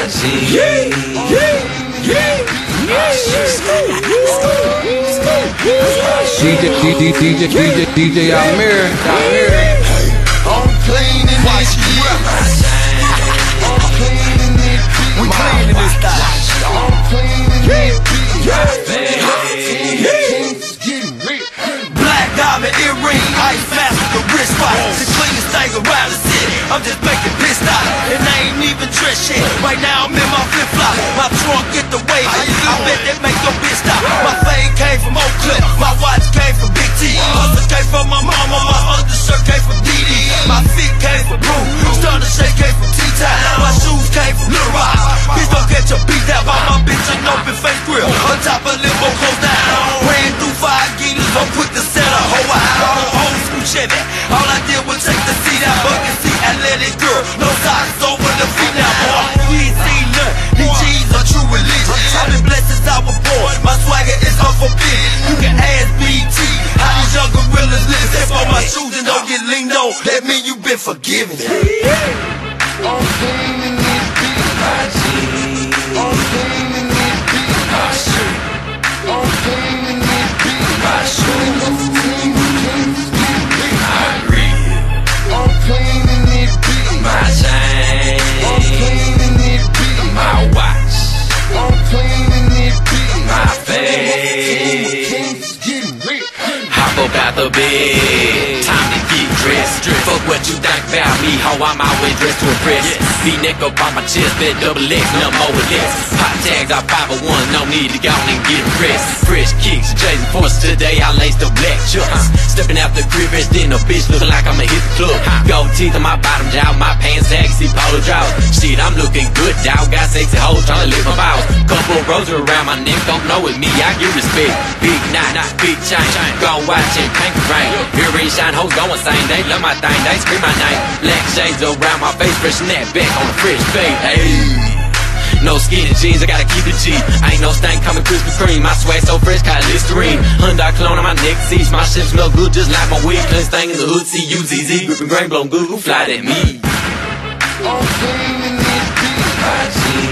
DJ Amir. I'm cleaning this shit. I'm cleaning it. We cleaning this stuff. I'm cleaning it. Black diamond earring, ice mask with the wrist watch. The cleanest thing around the city. I'm just making piss stop, and I ain't even dressed yet. Right now I'm in my flip flop. My trunk get the wave. I bet that make your bitch stop. My fade came from Oak Cliff. My watch came from Big T. Hustle came from my mama. My undershirt came from DD. My feet came from Brew. Starter shake came from T-Time. My shoes came from Lil Rock. Bitch don't catch a beat that by my bitch an open face grill. On top of limo close down. Ran through 5 geeters. I'm quick to set a hoe out. Old school Chevy. All I did was take the seat out. Bucket seat and let it girl. No socks over the feet now, boy. We ain't seen none. These G's are true religion. I've been blessed since I was born. My swagger is unforbidden. You can ask BT how these young gorillas live. Step on my shoes and don't get leaned on. That mean you been forgiven. I'm cleaning this beat. I'm cleaning this beat. I'm cleaning this beat. My shoes. I'm cleaning this beat. My chain. I'm cleaning this beat. My watch. I'm cleaning this beat. My face. Hop up out the bed. Time to get dressed. Fuck what you think about me, ho, I'm always dressed to impress. V-neck up on my chest, bed double X, no more with less. Pop tags out 501, no need to go and get impressed. Fresh kicks, Jason Force, today I laced the black chucks. Stepping out the crib, rest in a bitch, looking like I'ma hit the club. Gold teeth on my bottom jaw, my pants sag, see polo drought. Shit, I'm looking good, dog, got sexy hoes trying to live my balls. Couple roses around my neck, don't know with me, I give respect. Big knot, big chain, gon' watch and paint the rain. Earring shine, hoes going same, they love my thing, they scream my name. Black shades around my face, fresh snap back on the fresh fade. Hey, no skinny jeans, I gotta keep it G. Ain't no stank coming Krispy Kreme. My swag so fresh, got Listerine. Hyundai clone on my neck seats. My shit smell good just like my wig. Cleanest thing in the hood, C-U-Z-Z. Gripping grain, blowing good, who fly at me? I'm cleaning this beat.